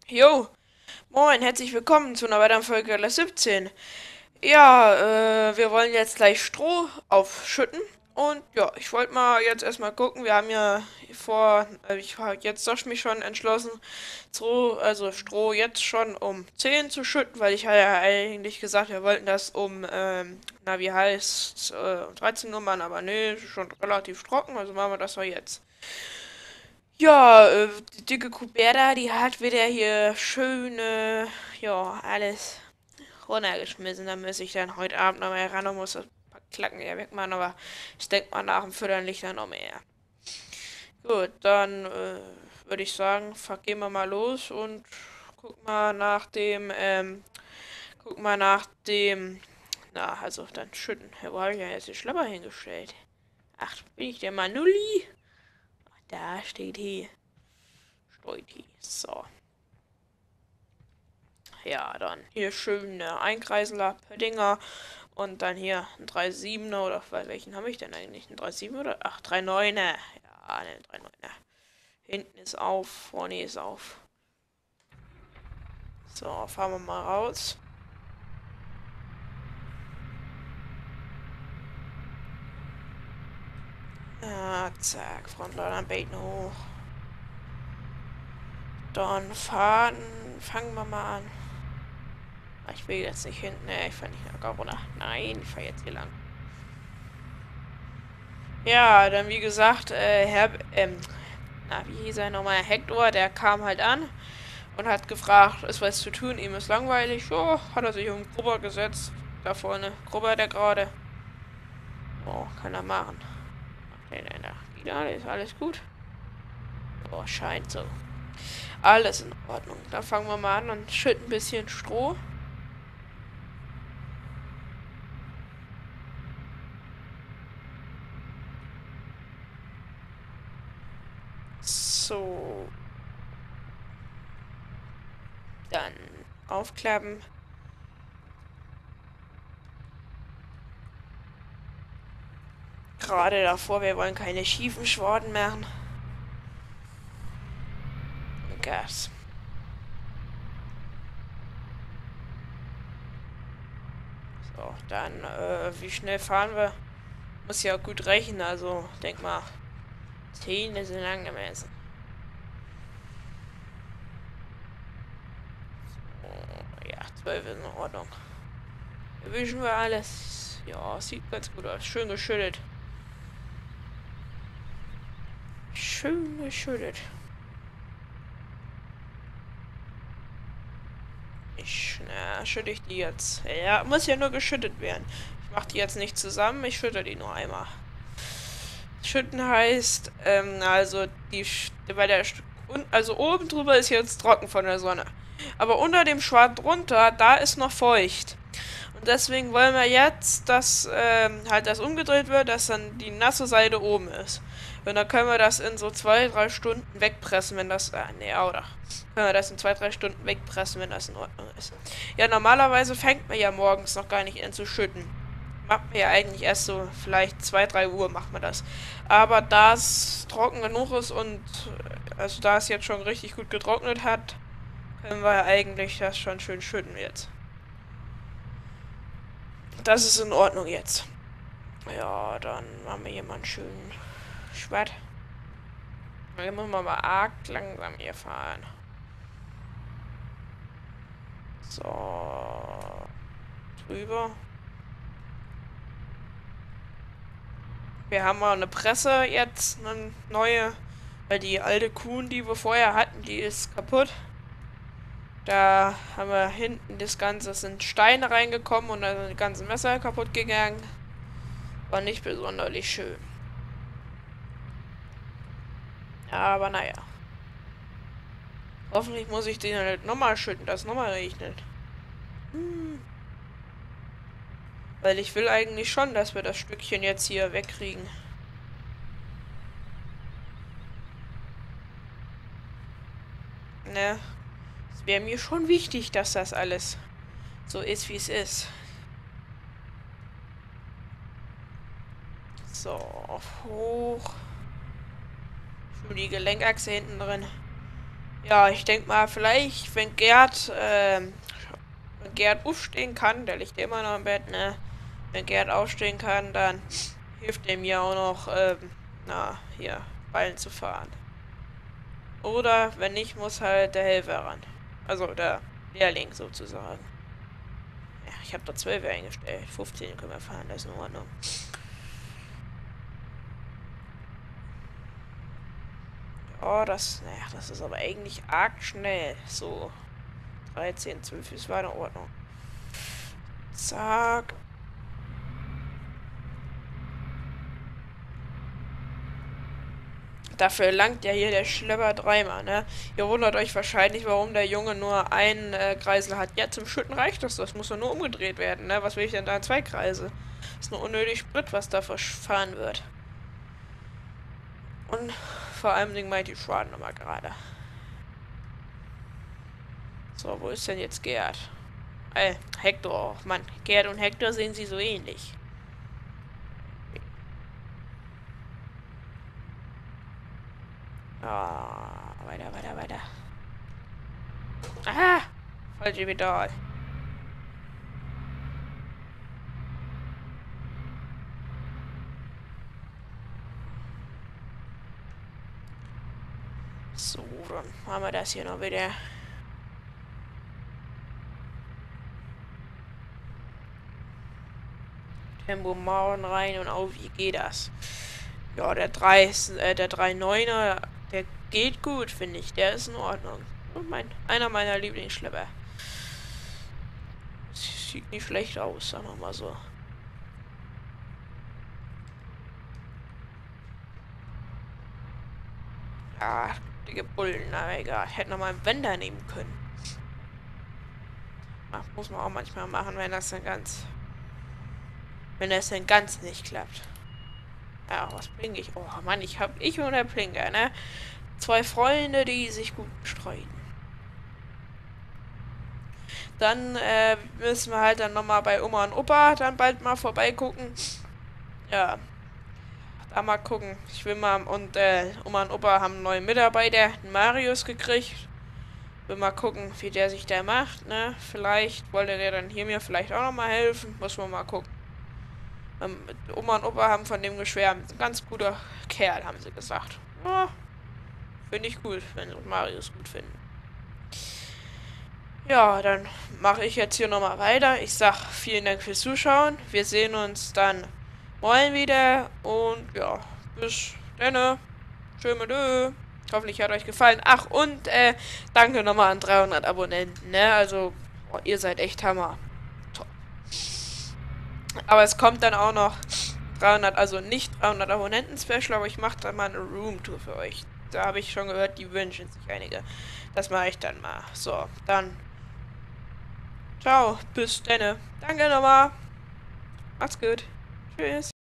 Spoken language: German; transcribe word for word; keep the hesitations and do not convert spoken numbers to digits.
Jo, moin, herzlich willkommen zu einer weiteren Folge L S siebzehn. Ja, äh, wir wollen jetzt gleich Stroh aufschütten. Und ja, ich wollte mal jetzt erstmal gucken. Wir haben ja vor, äh, ich habe jetzt doch mich schon entschlossen, Stroh, also Stroh jetzt schon um zehn zu schütten, weil ich hatte ja eigentlich gesagt, wir wollten das um, ähm, na wie heißt, äh, um dreizehn Uhr machen, aber nee, ist schon relativ trocken, also machen wir das doch jetzt. Ja, äh, die dicke Kuberta, die hat wieder hier schöne, ja, alles runtergeschmissen. Da muss ich dann heute Abend noch mal ran und muss das paar Klacken ja wegmachen, aber ich denke mal nach dem Füttern liegt da noch mehr. Gut, dann äh, würde ich sagen, gehen wir mal los und guck mal nach dem, ähm, guck mal nach dem, na, also dann schütten. Ja, wo habe ich ja jetzt den Schlepper hingestellt? Ach, bin ich der Manulli? Da steht hier. Steht hier. So. Ja, dann hier schön äh, Einkreisler, Pöttinger und dann hier ein drei sieben oder welchen habe ich denn eigentlich? Ein drei sieben oder? Ach, drei neun. Ja, ne, drei neun. Hinten ist auf, vorne ist auf. So, fahren wir mal raus. Ja, zack, Frontlader beten hoch. Dann fahren, fangen wir mal an. Ah, ich will jetzt nicht hinten, ne, ich fahre nicht nach Corona. Nein, ich fahre jetzt hier lang. Ja, dann wie gesagt, äh, Herr, ähm, na, wie hieß er nochmal? Hector, der kam halt an und hat gefragt, ist was zu tun, ihm ist langweilig. So, hat er sich um Grubber gesetzt. Da vorne, Grubber der gerade. Oh, kann er machen. Nee, nee, nee. Wieder, ist alles gut. Oh, scheint so. Alles in Ordnung. Dann fangen wir mal an und schütten ein bisschen Stroh. So, dann aufklappen. Gerade davor, wir wollen keine schiefen Schwaden machen. Gas. So, dann, äh, wie schnell fahren wir? Muss ja gut rechnen, also denk mal, zehn ist angemessen. Oh, ja, zwölf ist in Ordnung. Erwischen wir alles. Ja, sieht ganz gut aus. Schön geschüttet. Schön geschüttet. Ich, na, schütte ich die jetzt. Ja, muss ja nur geschüttet werden. Ich mache die jetzt nicht zusammen, ich schütte die nur einmal. Schütten heißt, ähm, also die, bei der, also oben drüber ist jetzt trocken von der Sonne. Aber unter dem Schwad drunter, da ist noch feucht. Und deswegen wollen wir jetzt, dass ähm, halt das umgedreht wird, dass dann die nasse Seite oben ist. Und dann können wir das in so zwei, drei Stunden wegpressen, wenn das, äh, nee, oder können wir das in zwei, drei Stunden wegpressen, wenn das in Ordnung ist. Ja, normalerweise fängt man ja morgens noch gar nicht an zu schütten. Macht man ja eigentlich erst so, vielleicht zwei, drei Uhr macht man das. Aber da es trocken genug ist und, äh, also da es jetzt schon richtig gut getrocknet hat, können wir eigentlich das schon schön schütten jetzt. Das ist in Ordnung jetzt. Ja, dann machen wir hier mal einen schönen Schwatt. Hier müssen wir mal arg langsam hier fahren. So. Drüber. Wir haben mal eine Presse jetzt, eine neue. Weil die alte Kuh, die wir vorher hatten, die ist kaputt. Da haben wir hinten das Ganze, sind Steine reingekommen und da sind die ganzen Messer kaputt gegangen. War nicht besonders schön. Aber naja. Hoffentlich muss ich den halt nochmal schütten, dass es nochmal regnet. Hm. Weil ich will eigentlich schon, dass wir das Stückchen jetzt hier wegkriegen. Ne? Es wäre mir schon wichtig, dass das alles so ist, wie es ist. So, auf hoch. Schön die Gelenkachse hinten drin. Ja, ich denke mal, vielleicht, wenn Gerd, ähm, wenn Gerd aufstehen kann, der liegt ja immer noch im Bett, ne? Wenn Gerd aufstehen kann, dann hilft er mir auch noch, ähm, na, hier, Ballen zu fahren. Oder, wenn nicht, muss halt der Helfer ran. Also der Lehrling sozusagen. Ja, ich habe da zwölf eingestellt. fünfzehn können wir fahren, das ist in Ordnung. Oh, das, naja, das ist aber eigentlich arg schnell. So, dreizehn, zwölf ist war in Ordnung. Zack. Dafür langt ja hier der Schlepper dreimal, ne? Ihr wundert euch wahrscheinlich, warum der Junge nur einen äh, Kreisel hat. Ja, zum Schütten reicht das. Das muss doch nur umgedreht werden, ne? Was will ich denn da in zwei Kreise? Das ist nur unnötig Sprit, was da verfahren wird. Und vor allem Ding meint die Schwaden nochmal gerade. So, wo ist denn jetzt Gerd? Äh, Hector. Mann, Gerd und Hector sehen sie so ähnlich. Ah, weiter, weiter, weiter. Aha! Falsche Pedal. So, dann haben wir das hier noch wieder. Tempomaten rein und auf, wie geht das? Ja, der drei, äh, der drei Komma neuner, der geht gut, finde ich. Der ist in Ordnung. Und mein, einer meiner Lieblingsschlepper. Sieht nicht schlecht aus, sagen wir mal so. Ja, dicke Bullen, aber egal. Hätte noch mal einen Wender nehmen können. Ach, muss man auch manchmal machen, wenn das dann ganz... Wenn das dann ganz nicht klappt. Ja, was blinke ich? Oh Mann, ich hab ich und der Blinker, ne? Zwei Freunde, die sich gut streiten. Dann äh, müssen wir halt dann nochmal bei Oma und Opa dann bald mal vorbeigucken. Ja, da mal gucken. Ich will mal, und äh, Oma und Opa haben einen neuen Mitarbeiter, den Marius, gekriegt. Will mal gucken, wie der sich da macht, ne? Vielleicht wollte der dann hier mir vielleicht auch nochmal helfen. Muss man mal gucken. Ähm, Oma und Opa haben von dem geschwärmt. Ein ganz guter Kerl, haben sie gesagt. Ja, finde ich gut, wenn sie Marius gut finden. Ja, dann mache ich jetzt hier nochmal weiter. Ich sag vielen Dank fürs Zuschauen. Wir sehen uns dann morgen wieder. Und ja, bis dann. Tschö mit Ö. Hoffentlich hat euch gefallen. Ach, und äh, danke nochmal an dreihundert Abonnenten, ne? Also, boah, ihr seid echt Hammer. Top. Aber es kommt dann auch noch dreihundert, also nicht dreihundert Abonnenten-Special, aber ich mache dann mal eine Roomtour für euch. Da habe ich schon gehört, die wünschen sich einige. Das mache ich dann mal. So, dann ciao, bis denne. Danke nochmal. Macht's gut. Tschüss.